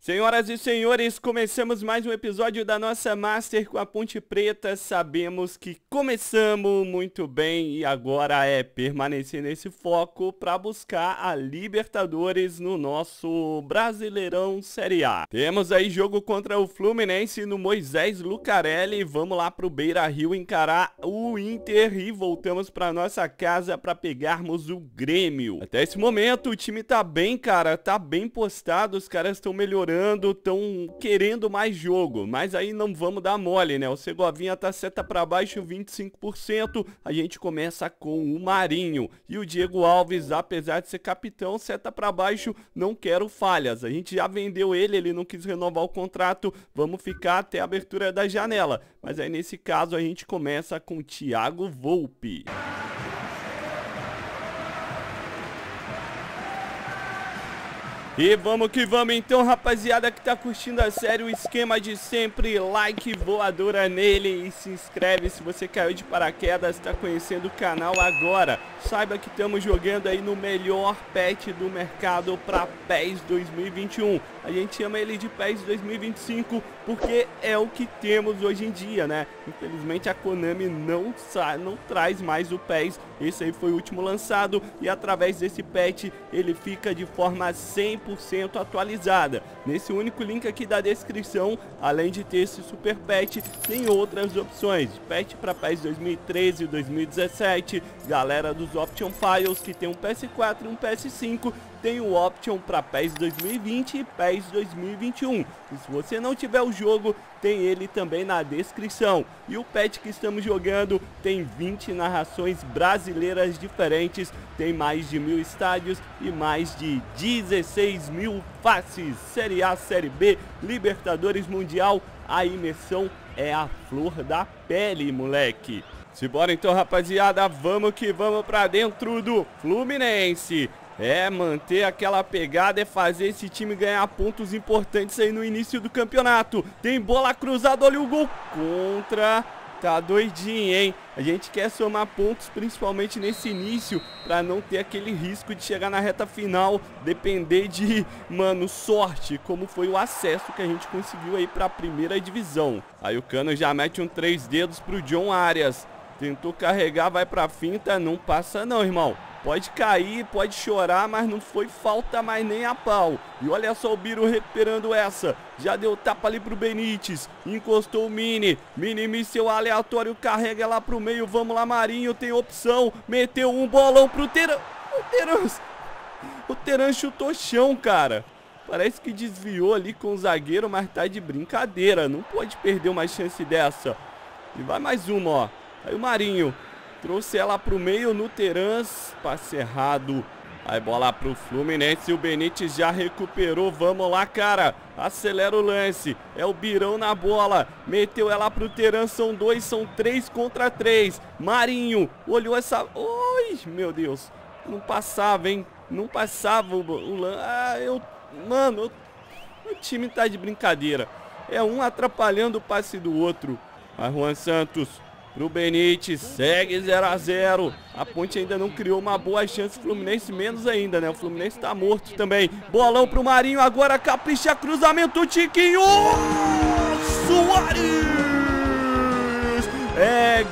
Senhoras e senhores, começamos mais um episódio da nossa Master com a Ponte Preta. Sabemos que começamos muito bem e agora é permanecer nesse foco para buscar a Libertadores no nosso Brasileirão Série A. Temos aí jogo contra o Fluminense no Moisés Lucarelli. Vamos lá pro Beira-Rio encarar o Inter e voltamos para nossa casa para pegarmos o Grêmio. Até esse momento o time tá bem, cara, tá bem postado, os caras estão melhorando. Estão querendo mais jogo, mas aí não vamos dar mole, né? O Segovinha tá seta pra baixo, 25%, a gente começa com o Marinho. E o Diego Alves, apesar de ser capitão, seta pra baixo, não quero falhas. A gente já vendeu ele não quis renovar o contrato, vamos ficar até a abertura da janela. Mas aí nesse caso a gente começa com o Thiago Volpi. E vamos que vamos então, rapaziada que tá curtindo a série, o esquema de sempre, like voadora nele e se inscreve se você caiu de paraquedas, tá conhecendo o canal agora. Saiba que estamos jogando aí no melhor patch do mercado para PES 2021. A gente chama ele de PES 2025 porque é o que temos hoje em dia, né? Infelizmente a Konami não traz mais o PES, esse aí foi o último lançado e através desse patch ele fica de forma 100% atualizada. Nesse único link aqui da descrição, além de ter esse super patch, tem outras opções. Patch para PES 2013 e 2017, galera dos Option Files que tem um PS4 e um PS5, tem o Option para PES 2020 e PES 2021. E se você não tiver o jogo, tem ele também na descrição. E o patch que estamos jogando tem 20 narrações brasileiras diferentes, tem mais de 1000 estádios e mais de 16.000 faces. Série A, Série B, Libertadores, Mundial, a imersão é a flor da pele, moleque. Simbora então, rapaziada, vamos que vamos pra dentro do Fluminense. É, manter aquela pegada, é fazer esse time ganhar pontos importantes aí no início do campeonato. Tem bola cruzada, olha o gol contra. Tá doidinho, hein? A gente quer somar pontos, principalmente nesse início, pra não ter aquele risco de chegar na reta final, depender de, mano, sorte, como foi o acesso que a gente conseguiu aí pra primeira divisão. Aí o Cano já mete um 3 dedos pro John Arias. Tentou carregar, vai pra finta, não passa não, irmão. Pode cair, pode chorar, mas não foi falta mais nem a pau. E olha só o Biro recuperando essa. Já deu tapa ali pro Benítez. Encostou o Mini. Mini míssel aleatório, carrega lá pro meio. Vamos lá, Marinho, tem opção. Meteu um bolão pro Teran. O Teran chutou chão, cara. Parece que desviou ali com o zagueiro, mas tá de brincadeira. Não pode perder uma chance dessa. E vai mais uma, ó. Aí o Marinho trouxe ela pro meio no Terans, passe errado. Aí bola pro Fluminense, o Benítez já recuperou, vamos lá, cara. Acelera o lance, é o Birão na bola, meteu ela pro Terans, são 2, são 3 contra 3. Marinho, olhou essa... Oi, meu Deus, não passava, hein? Não passava o lance. Mano, o time tá de brincadeira. É um atrapalhando o passe do outro. Mas Juan Santos... pro Benítez, segue 0 a 0. A Ponte ainda não criou uma boa chance, o Fluminense menos ainda, né? O Fluminense tá morto também. Bolão pro Marinho, agora capricha, cruzamento, Tiquinho! Soares! É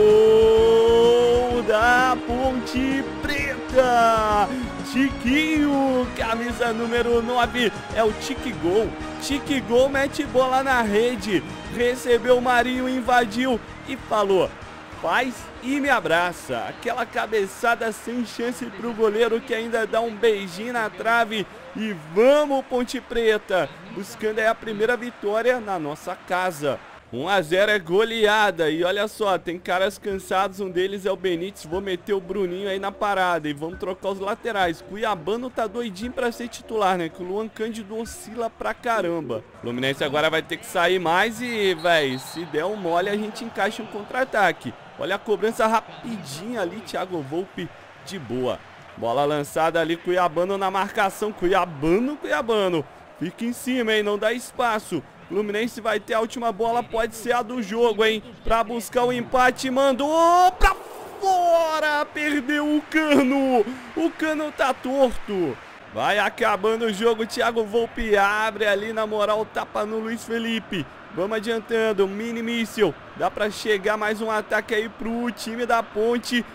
gol da Ponte Preta! Tiquinho, camisa número 9, é o Tique Gol. Tique Gol mete bola na rede, recebeu o Marinho, invadiu e falou, faz e me abraça. Aquela cabeçada sem chance pro goleiro que ainda dá um beijinho na trave. E vamos, Ponte Preta, buscando aí a primeira vitória na nossa casa. 1 a 0 é goleada. E olha só, tem caras cansados, um deles é o Benítez. Vou meter o Bruninho aí na parada e vamos trocar os laterais. Cuiabano tá doidinho pra ser titular, né? Que o Luan Cândido oscila pra caramba. O Fluminense agora vai ter que sair mais e, véi, se der um mole a gente encaixa um contra-ataque. Olha a cobrança rapidinha ali, Thiago Volpi de boa. Bola lançada ali, Cuiabano na marcação. Cuiabano. Fica em cima, hein? Não dá espaço. Fluminense vai ter a última bola, pode ser a do jogo, hein? Pra buscar o empate, mandou pra fora, perdeu o Cano. O Cano tá torto. Vai acabando o jogo, Thiago Volpi abre ali, na moral, tapa no Luiz Felipe. Vamos adiantando, mini míssil. Dá pra chegar mais um ataque aí pro time da Ponte.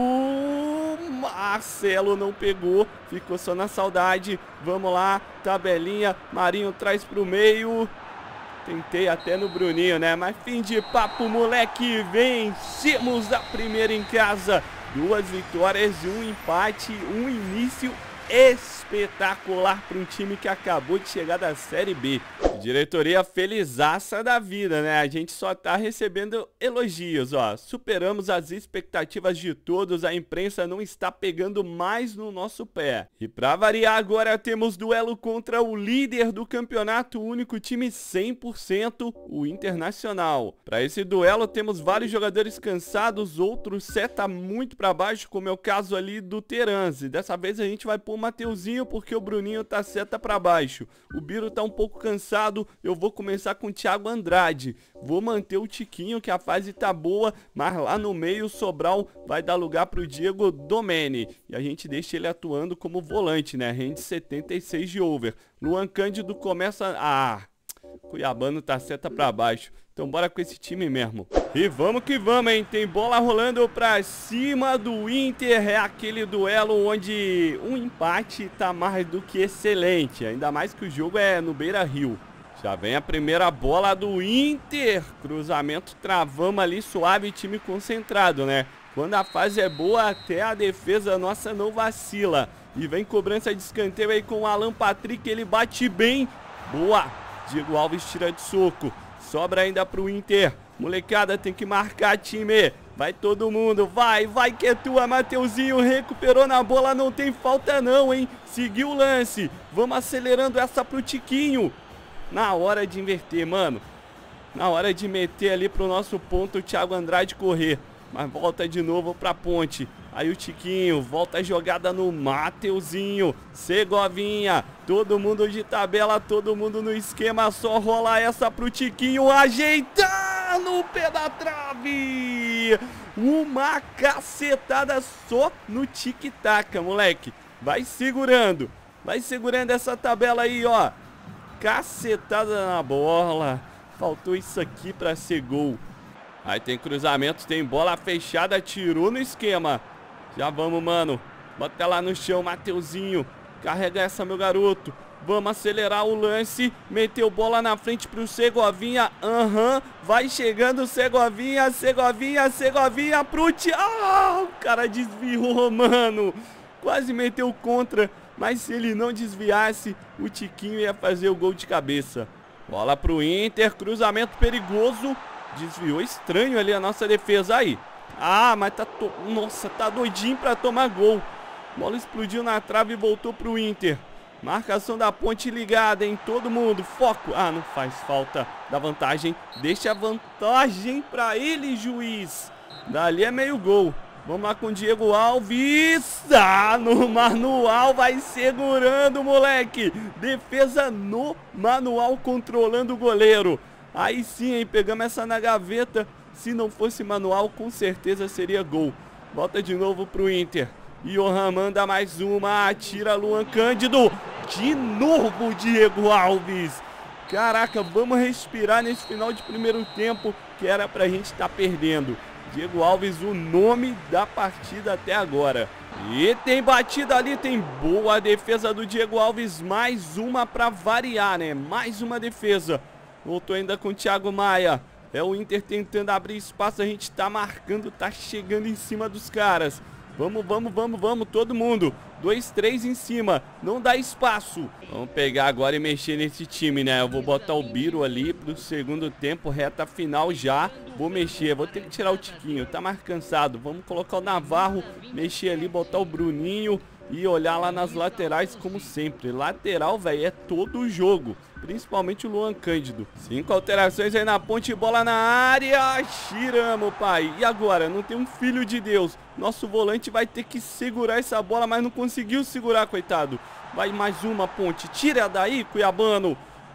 O Marcelo não pegou, ficou só na saudade. Vamos lá, tabelinha, Marinho traz pro meio. Tentei até no Bruninho, né? Mas fim de papo, moleque. Vencemos a primeira em casa. 2 vitórias e 1 empate, um início espetacular para um time que acabou de chegar da Série B. Diretoria felizaça da vida, né? A gente só tá recebendo elogios, ó. Superamos as expectativas de todos, a imprensa não está pegando mais no nosso pé. E para variar, agora temos duelo contra o líder do campeonato, o único time 100%, o Internacional. Para esse duelo temos vários jogadores cansados, outros seta muito para baixo, como é o caso ali do Teranzi. Dessa vez a gente vai pôr o Mateuzinho porque o Bruninho tá seta para baixo. O Biro tá um pouco cansado. Eu vou começar com o Thiago Andrade. Vou manter o Tiquinho, que a fase tá boa, mas lá no meio o Sobral vai dar lugar pro Diego Domene. E a gente deixa ele atuando como volante, né? Rende 76 de over. Luan Cândido começa... Cuiabano tá seta pra baixo. Então bora com esse time mesmo. E vamos que vamos, hein? Tem bola rolando pra cima do Inter. É aquele duelo onde um empate tá mais do que excelente. Ainda mais que o jogo é no Beira-Rio. Já vem a primeira bola do Inter. Cruzamento, travamos ali suave, time concentrado, né? Quando a fase é boa, até a defesa nossa não vacila. E vem cobrança de escanteio aí com o Alan Patrick. Ele bate bem. Boa. Diego Alves tira de soco. Sobra ainda pro Inter. Molecada, tem que marcar, time. Vai todo mundo, vai que é tua. Mateuzinho recuperou na bola, não tem falta não, hein? Seguiu o lance. Vamos acelerando essa pro Tiquinho. Na hora de inverter, mano. Na hora de meter ali pro nosso ponto o Thiago Andrade correr. Mas volta de novo pra Ponte. Aí o Tiquinho, volta a jogada no Mateuzinho. Segovinha, todo mundo de tabela, todo mundo no esquema. Só rola essa pro Tiquinho ajeitar no pé da trave. Uma cacetada só no tic-tac, moleque. Vai segurando essa tabela aí, ó. Cacetada na bola. Faltou isso aqui pra ser gol. Aí tem cruzamento, tem bola fechada, tirou no esquema. Já vamos, mano. Bota lá no chão, Mateuzinho. Carrega essa, meu garoto. Vamos acelerar o lance. Meteu bola na frente pro Segovinha. Vai chegando o Segovinha. Segovinha pro Thiago. O cara desviou, mano. Quase meteu contra. Mas se ele não desviasse, o Tiquinho ia fazer o gol de cabeça. Bola pro Inter. Cruzamento perigoso. Desviou estranho ali a nossa defesa aí. Mas tá... Nossa, tá doidinho pra tomar gol. Bola explodiu na trave e voltou pro Inter. Marcação da Ponte ligada, hein? Todo mundo, foco. Não faz falta. Dá vantagem. Deixa a vantagem pra ele, juiz. Dali é meio gol. Vamos lá com o Diego Alves. No manual, vai segurando, moleque. Defesa no manual, controlando o goleiro. Aí sim, hein? Pegamos essa na gaveta. Se não fosse manual, com certeza seria gol. Volta de novo pro Inter. Johan manda mais uma. Tira Luan Cândido. De novo, Diego Alves. Caraca, vamos respirar nesse final de primeiro tempo, que era pra gente estar perdendo. Diego Alves, o nome da partida até agora. E tem batida ali, tem boa defesa do Diego Alves. Mais uma pra variar, né? Mais uma defesa. Voltou ainda com o Thiago Maia. É o Inter tentando abrir espaço. A gente tá marcando, tá chegando em cima dos caras. Vamos, todo mundo. 2, 3 em cima. Não dá espaço. Vamos pegar agora e mexer nesse time, né? Eu vou botar o Biro ali pro segundo tempo, reta final já. Vou mexer, vou ter que tirar o Tiquinho. Tá mais cansado. Vamos colocar o Navarro, mexer ali, botar o Bruninho e olhar lá nas laterais como sempre. Lateral, velho, é todo o jogo. Principalmente o Luan Cândido. 5 alterações aí na Ponte, bola na área. Tiramos, pai. E agora? Não tem um filho de Deus. Nosso volante vai ter que segurar essa bola, mas não conseguiu segurar, coitado. Vai mais uma, Ponte. Tira daí, Cuiabano.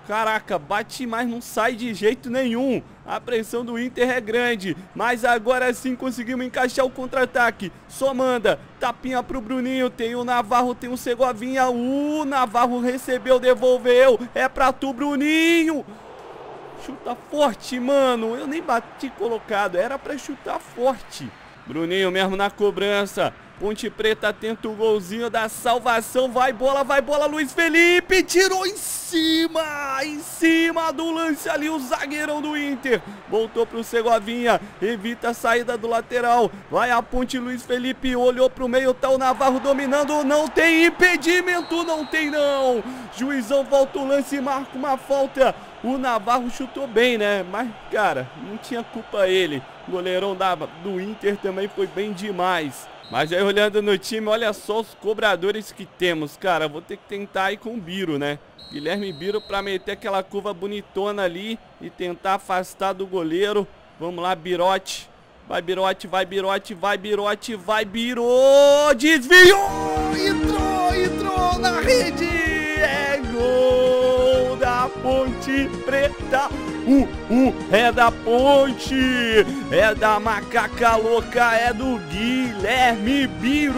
Caraca, bate mais, não sai de jeito nenhum. A pressão do Inter é grande. Mas agora sim conseguimos encaixar o contra-ataque. Só manda. Tapinha pro Bruninho. Tem o Navarro, tem o Segovinha. O Navarro recebeu, devolveu. É pra tu, Bruninho. Chuta forte, mano. Eu nem bati colocado. Era pra chutar forte. Bruninho mesmo na cobrança. Ponte Preta tenta o golzinho da salvação. Vai bola, Luiz Felipe. Tirou em cima do lance ali o zagueirão do Inter. Voltou pro Segovinha. Evita a saída do lateral. Vai a ponte, Luiz Felipe. Olhou pro meio, tá o Navarro dominando. Não tem impedimento, não tem não. Juizão volta o lance e marca uma falta. O Navarro chutou bem, né? Mas, cara, não tinha culpa ele. O goleirão do Inter também foi bem demais. Mas aí olhando no time, olha só os cobradores que temos, cara. Vou ter que tentar ir com o Biro, né? Guilherme Biro pra meter aquela curva bonitona ali e tentar afastar do goleiro. Vamos lá, Birote. Vai, Birote, vai, Birote, vai, Birote, vai, Biro. Desviou! Entrou na rede! É gol da Ponte Preta! É da Ponte, é da macaca louca, é do Guilherme Biro.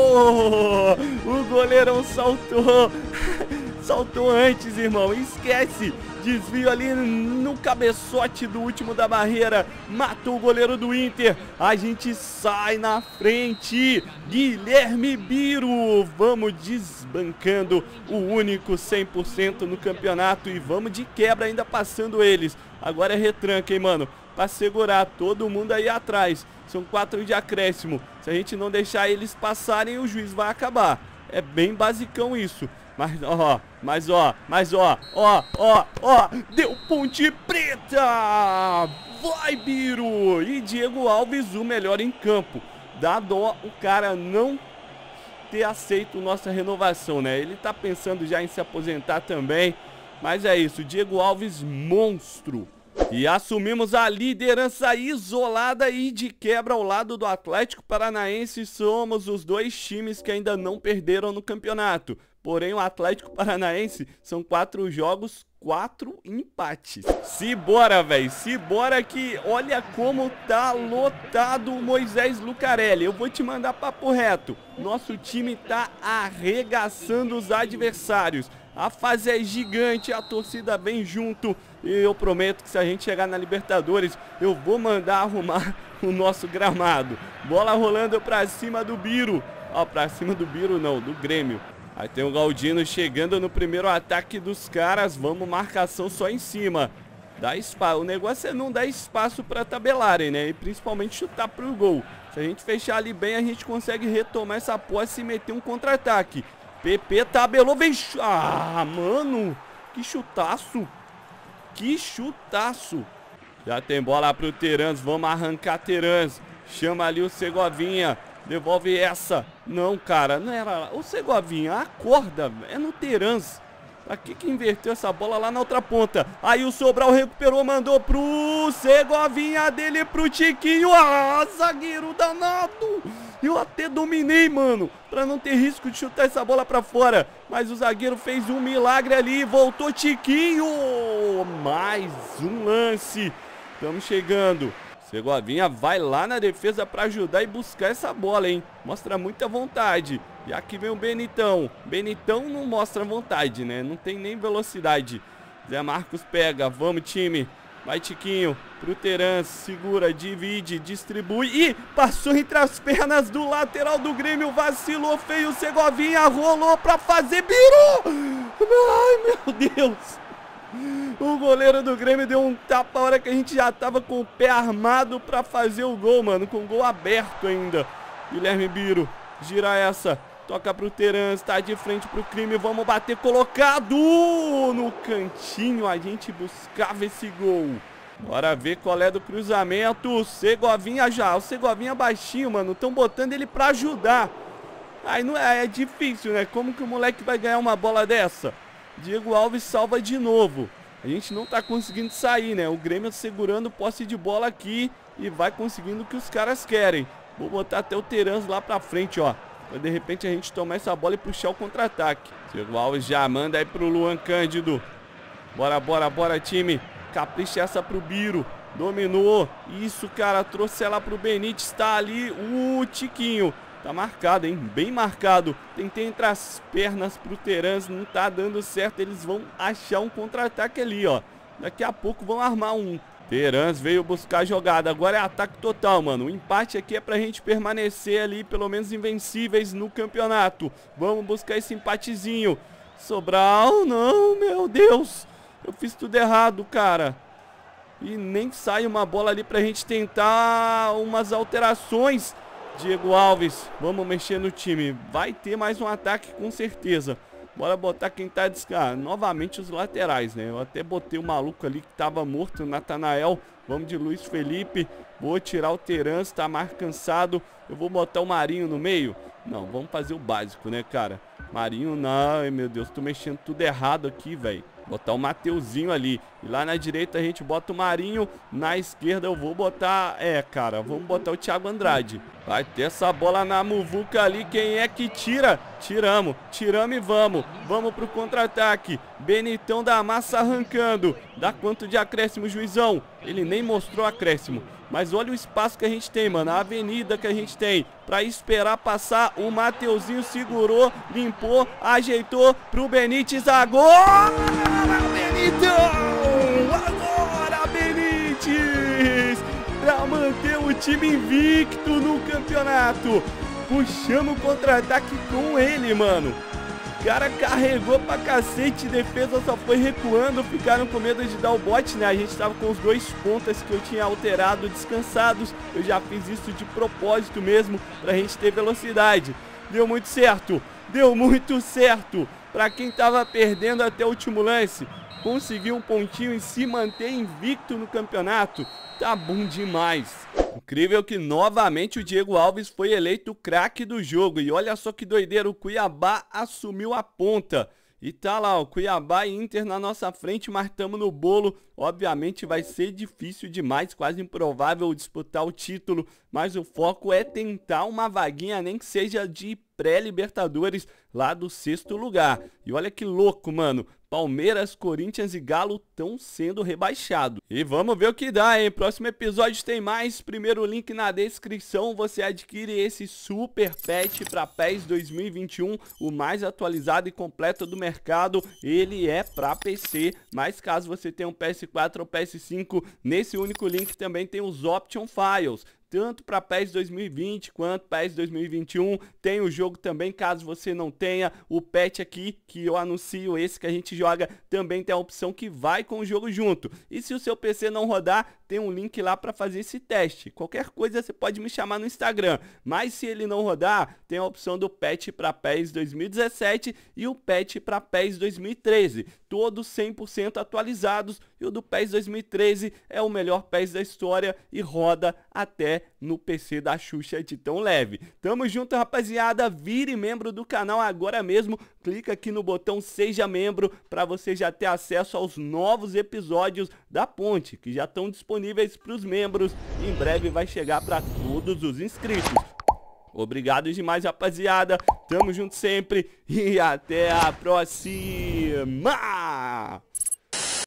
O goleirão saltou antes, irmão, esquece. Desvio ali no cabeçote do último da barreira. Matou o goleiro do Inter. A gente sai na frente. Guilherme Biro. Vamos desbancando o único 100% no campeonato. E vamos de quebra ainda passando eles. Agora é retranca, hein, mano. Pra segurar todo mundo aí atrás. São 4 de acréscimo. Se a gente não deixar eles passarem, o juiz vai acabar. É bem basicão isso. Mas ó, deu Ponte Preta! Vai, Biro! E Diego Alves, o melhor em campo. Dá dó o cara não ter aceito nossa renovação, né? Ele tá pensando já em se aposentar também. Mas é isso, Diego Alves, monstro. E assumimos a liderança isolada e de quebra ao lado do Atlético Paranaense. Somos os 2 times que ainda não perderam no campeonato. Porém, o Atlético Paranaense são 4 jogos, 4 empates. Simbora, velho. Simbora que olha como tá lotado o Moisés Lucarelli. Eu vou te mandar papo reto. Nosso time tá arregaçando os adversários. A fase é gigante, a torcida vem junto. E eu prometo que se a gente chegar na Libertadores, eu vou mandar arrumar o nosso gramado. Bola rolando pra cima do Biro. Ó, pra cima do Biro não, do Grêmio. Aí tem o Galdino chegando no primeiro ataque dos caras. Vamos, marcação só em cima. Dá espaço. O negócio é não dar espaço para tabelarem, né? E principalmente chutar pro gol. Se a gente fechar ali bem, a gente consegue retomar essa posse e meter um contra-ataque. PP tabelou, vem... Ah, mano! Que chutaço! Que chutaço! Já tem bola pro Terans. Vamos arrancar Terans. Chama ali o Segovinha. Devolve essa. Não, cara, não era o Segovinha. Acorda, é no Terans. Pra que inverteu essa bola lá na outra ponta? Aí o Sobral recuperou, mandou pro Segovinha, dele pro Tiquinho. Ah, zagueiro danado. Eu até dominei, mano, pra não ter risco de chutar essa bola pra fora. Mas o zagueiro fez um milagre ali. Voltou Tiquinho. Mais um lance. Estamos chegando. Segovinha vai lá na defesa pra ajudar e buscar essa bola, hein? Mostra muita vontade. E aqui vem o Benitão. Benitão não mostra vontade, né? Não tem nem velocidade. Zé Marcos pega. Vamos, time. Vai, Tiquinho. Pro Terans. Segura, divide, distribui. E passou entre as pernas do lateral do Grêmio. Vacilou feio. Segovinha rolou pra fazer. Biro! Ai, meu Deus! O goleiro do Grêmio deu um tapa a hora que a gente já tava com o pé armado pra fazer o gol, mano. Com o gol aberto ainda. Guilherme Biro, gira essa. Toca pro Terans, tá de frente pro crime. Vamos bater colocado no cantinho. A gente buscava esse gol. Bora ver qual é do cruzamento. Segovinha já. O Segovinha baixinho, mano. Tão botando ele pra ajudar. Aí não é difícil, né? Como que o moleque vai ganhar uma bola dessa? Diego Alves salva de novo. A gente não tá conseguindo sair, né? O Grêmio segurando posse de bola aqui e vai conseguindo o que os caras querem. Vou botar até o Terans lá pra frente, ó. Pra de repente a gente tomar essa bola e puxar o contra-ataque. Diego Alves já manda aí pro Luan Cândido. Bora, bora, bora, time. Capricha essa pro Biro. Dominou. Isso, cara. Trouxe ela pro Benítez. Tá ali o Tiquinho. Tá marcado, hein? Bem marcado. Tentei entre as pernas pro Terans. Não tá dando certo. Eles vão achar um contra-ataque ali, ó. Daqui a pouco vão armar um. Terans veio buscar a jogada. Agora é ataque total, mano. O empate aqui é pra gente permanecer ali, pelo menos invencíveis no campeonato. Vamos buscar esse empatezinho. Sobral, não, meu Deus. Eu fiz tudo errado, cara. E nem sai uma bola ali pra gente tentar umas alterações. Diego Alves, vamos mexer no time. Vai ter mais um ataque com certeza. Bora botar quem tá novamente os laterais, né? Eu até botei o maluco ali que tava morto, o Natanael. Vamos de Luiz Felipe. Vou tirar o Terans, tá mais cansado. Eu vou botar o Marinho no meio. Não, vamos fazer o básico, né, cara? Marinho, não, ai, meu Deus, tô mexendo tudo errado aqui, velho. Botar o Mateuzinho ali. E lá na direita a gente bota o Marinho. Na esquerda eu vou botar... cara, vamos botar o Thiago Andrade. Vai ter essa bola na muvuca ali. Quem é que tira? Tiramos. Tiramos e vamos. Vamos pro contra-ataque. Benitão da massa arrancando. Dá quanto de acréscimo, juizão? Ele nem mostrou acréscimo. Mas olha o espaço que a gente tem, mano. A avenida que a gente tem pra esperar passar. O Mateuzinho segurou, limpou, ajeitou pro Benítez. Agora, Benitão! Agora, Benítez! Pra manter o time invicto no campeonato. Puxamos o contra-ataque com ele, mano. O cara carregou pra cacete, defesa só foi recuando, ficaram com medo de dar o bote, né? A gente tava com os dois pontas que eu tinha alterado descansados. Eu já fiz isso de propósito mesmo, pra gente ter velocidade. Deu muito certo, deu muito certo. Pra quem tava perdendo até o último lance, conseguir um pontinho e se manter invicto no campeonato, tá bom demais. Incrível que novamente o Diego Alves foi eleito o craque do jogo. E olha só que doideira, o Cuiabá assumiu a ponta. E tá lá, o Cuiabá e Inter na nossa frente, mas tamo no bolo. Obviamente vai ser difícil demais, quase improvável disputar o título. Mas o foco é tentar uma vaguinha, nem que seja de pré-Libertadores, lá do 6º lugar. E olha que louco, mano. Palmeiras, Corinthians e Galo estão sendo rebaixados. E vamos ver o que dá, hein? Próximo episódio tem mais. Primeiro link na descrição. Você adquire esse super patch para PES 2021, o mais atualizado e completo do mercado. Ele é para PC, mas caso você tenha um PS4 ou PS5, nesse único link também tem os Option Files. Tanto para PES 2020 quanto PES 2021, tem o jogo também, caso você não tenha, o patch aqui que eu anuncio, esse que a gente joga, também tem a opção que vai com o jogo junto. E se o seu PC não rodar, tem um link lá para fazer esse teste. Qualquer coisa você pode me chamar no Instagram, mas se ele não rodar, tem a opção do patch para PES 2017 e o patch para PES 2013, todos 100% atualizados, e o do PES 2013 é o melhor PES da história e roda até no PC da Xuxa de tão leve. Tamo junto, rapaziada. Vire membro do canal agora mesmo. Clica aqui no botão Seja Membro para você já ter acesso aos novos episódios da Ponte, que já estão disponíveis para os membros. Em breve vai chegar para todos os inscritos. Obrigado demais, rapaziada. Tamo junto sempre e até a próxima.